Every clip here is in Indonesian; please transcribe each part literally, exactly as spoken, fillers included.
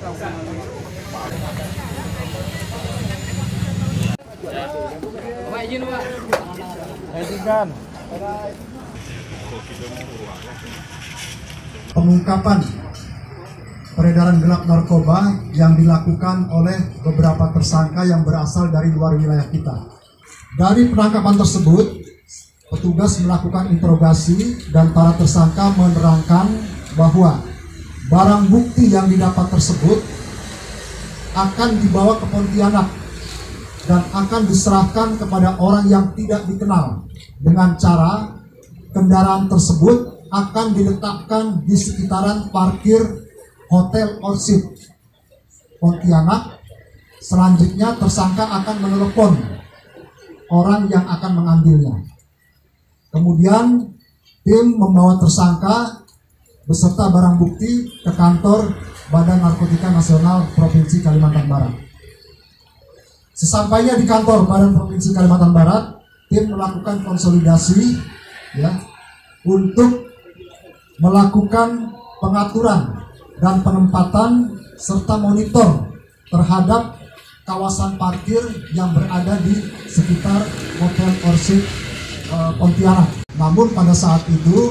Pak izin Pak. Izinkan. Pengungkapan peredaran gelap narkoba yang dilakukan oleh beberapa tersangka yang berasal dari luar wilayah kita. Dari penangkapan tersebut, petugas melakukan interogasi dan para tersangka menerangkan bahwa barang bukti yang didapat tersebut akan dibawa ke Pontianak dan akan diserahkan kepada orang yang tidak dikenal dengan cara kendaraan tersebut akan diletakkan di sekitaran parkir Hotel Orchid Pontianak. Selanjutnya tersangka akan menelepon orang yang akan mengambilnya. Kemudian tim membawa tersangka beserta barang bukti ke kantor Badan Narkotika Nasional Provinsi Kalimantan Barat. Sesampainya di kantor Badan Provinsi Kalimantan Barat, tim melakukan konsolidasi ya untuk melakukan pengaturan dan penempatan serta monitor terhadap kawasan parkir yang berada di sekitar Hotel Orchid uh, Pontianak. Namun pada saat itu,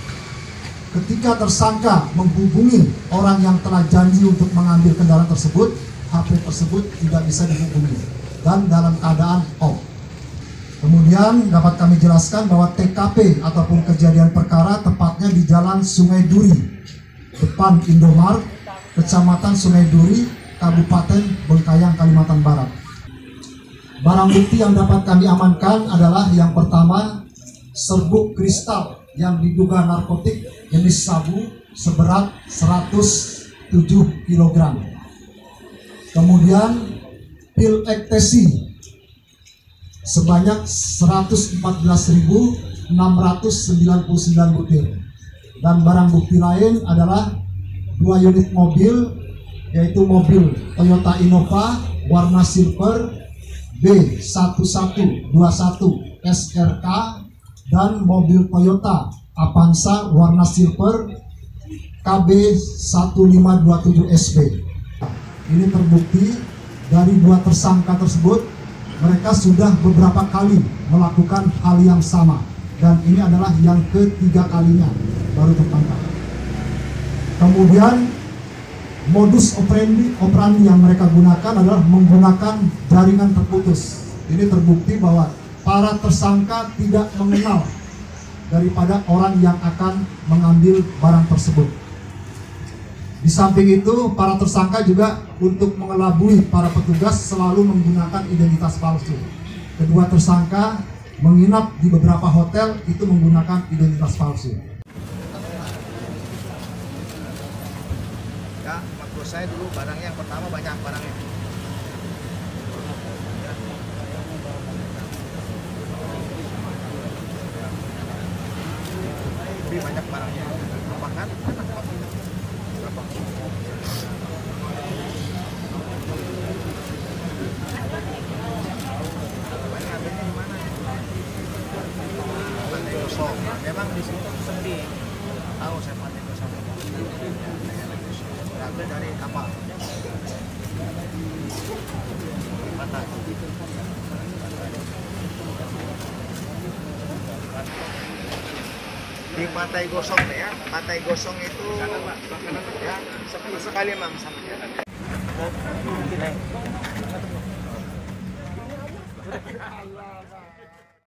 ketika tersangka menghubungi orang yang telah janji untuk mengambil kendaraan tersebut, H P tersebut tidak bisa dihubungi dan dalam keadaan off. Kemudian dapat kami jelaskan bahwa T K P ataupun kejadian perkara tepatnya di Jalan Sungai Duri, depan Indomaret, Kecamatan Sungai Duri, Kabupaten Bengkayang, Kalimantan Barat. Barang bukti yang dapat kami amankan adalah yang pertama, serbuk kristal yang diduga narkotik jenis sabu seberat seratus tujuh kilogram. Kemudian pil ekstasi sebanyak seratus empat belas ribu enam ratus sembilan puluh sembilan butir. Dan barang bukti lain adalah dua unit mobil, yaitu mobil Toyota Innova warna silver B satu satu dua satu S R K dan mobil Toyota Avanza warna silver K B satu lima dua tujuh S B. Ini terbukti dari dua tersangka tersebut, mereka sudah beberapa kali melakukan hal yang sama dan ini adalah yang ketiga kalinya baru tertangkap. Kemudian modus operandi, operandi yang mereka gunakan adalah menggunakan jaringan terputus. Ini terbukti bahwa para tersangka tidak mengenal daripada orang yang akan mengambil barang tersebut. Di samping itu, para tersangka juga untuk mengelabui para petugas selalu menggunakan identitas palsu. Kedua tersangka menginap di beberapa hotel itu menggunakan identitas palsu. Ya, maksud saya dulu barangnya yang pertama banyak barangnya. Lebih banyak barangnya. Bahkan berapa? Memang di situ sepi. Tahu saya Pantai Gosong. Ambil dari kapal. Pantai. Di Pantai Gosong ya, Pantai Gosong itu ya sepi sekali mang sama.